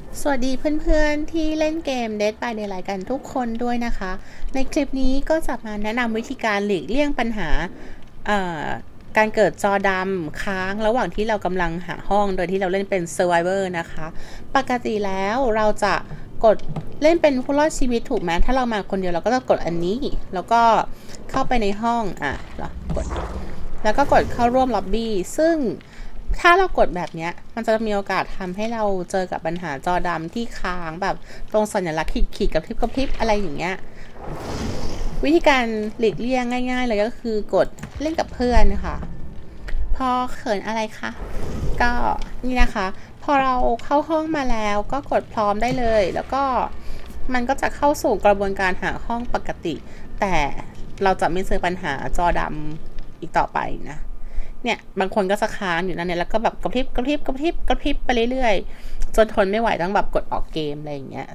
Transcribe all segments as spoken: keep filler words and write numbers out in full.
สวัสดีเพื่อนๆที่เล่นเกม Dead by Daylight กันทุกคนด้วยนะคะ ในคลิปนี้ก็จะมาแนะนำวิธีการหลีกเลี่ยงปัญหาการเกิดจอดำค้างระหว่างที่เรากำลังหาห้องโดยที่เราเล่นเป็น Survivor นะคะ ปกติแล้วเราจะกดเล่นเป็นผู้รอดชีวิตถูกไหมถ้าเรามาคนเดียวเราก็จะกดอันนี้แล้วก็เข้าไปในห้องอ่ะแล้วกดแล้วก็กดเข้าร่วมล็อบบี้ซึ่งถ้าเรากดแบบนี้มันจะมีโอกาสทำให้เราเจอกับปัญหาจอดำที่ค้างแบบตรงสัญลักษณ์ขีดๆกับพริบกับพริบอะไรอย่างเงี้ยวิธีการหลีกเลี่ยงง่ายๆเลยก็คือกดเล่นกับเพื่อนค่ะพอเขินอะไรคะก็นี่นะคะพอเราเข้าห้องมาแล้วก็กดพร้อมได้เลยแล้วก็มันก็จะเข้าสู่กระบวนการหาห้องปกติแต่เราจะไม่เจอปัญหาจอดำอีกต่อไปนะเนี่ยบางคนก็จะค้างอยู่นั่นเนี่ยแล้วก็แบบกระพริบกระพริบกระพริบกระพริบไปเรื่อยๆจนทนไม่ไหวต้องแบบกดออกเกมอะไรอย่างเงี้ย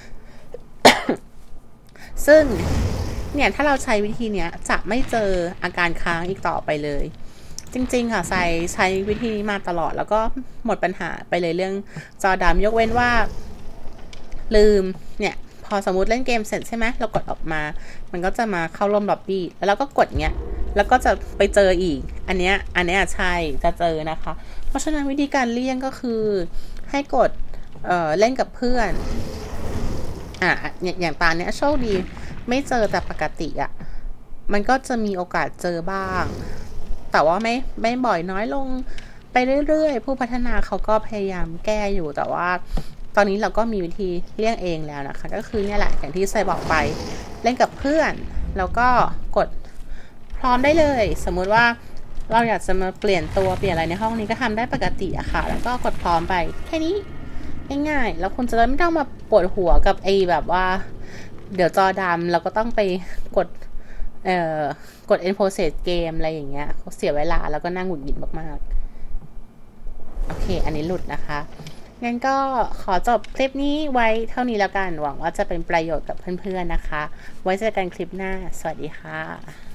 ซึ่งเนี่ยถ้าเราใช้วิธีเนี้ยจะไม่เจออาการค้างอีกต่อไปเลยจริงๆค่ะใช้ใช้วิธีนี้มาตลอดแล้วก็หมดปัญหาไปเลยเรื่องจอดำยกเว้นว่าลืมเนี่ยพอสมมติเล่นเกมเสร็จใช่ไหมเรากดออกมามันก็จะมาเข้าร่วมล็อบบี้แล้วเราก็กดเงี้ยแล้วก็จะไปเจออีกอันเนี้ยอันเนี้ยใช่จะเจอนะคะเพราะฉะนั้นวิธีการเลี่ยงก็คือให้กด เอ่อ เล่นกับเพื่อนอ่ะอย่างตาเนี้ยโชคดีไม่เจอแต่ปกติอ่ะมันก็จะมีโอกาสเจอบ้างแต่ว่าไม่ไม่บ่อยน้อยลงไปเรื่อยๆผู้พัฒนาเขาก็พยายามแก้อยู่แต่ว่าตอนนี้เราก็มีวิธีเลี่ยงเองแล้วนะคะก็คือเนี่ยแหละอย่างที่ไซบอกไปเล่นกับเพื่อนแล้วก็กดพร้อมได้เลยสมมุติว่าเราอยากจะมาเปลี่ยนตัวเปลี่ยนอะไรในห้องนี้ก็ทำได้ปกติอะค่ะแล้วก็กดพร้อมไปแค่นี้ง่ายๆแล้วคุณจะไม่ต้องมาปวดหัวกับไอ้แบบว่าเดี๋ยวจอดำเราก็ต้องไปกดเอ่อกด end process เกมอะไรอย่างเงี้ยเสียเวลาแล้วก็นั่งหงุดหงิดมากๆโอเคอันนี้หลุดนะคะงั้นก็ขอจบคลิปนี้ไว้เท่านี้แล้วกันหวังว่าจะเป็นประโยชน์กับเพื่อนๆนะคะไว้เจอกันคลิปหน้าสวัสดีค่ะ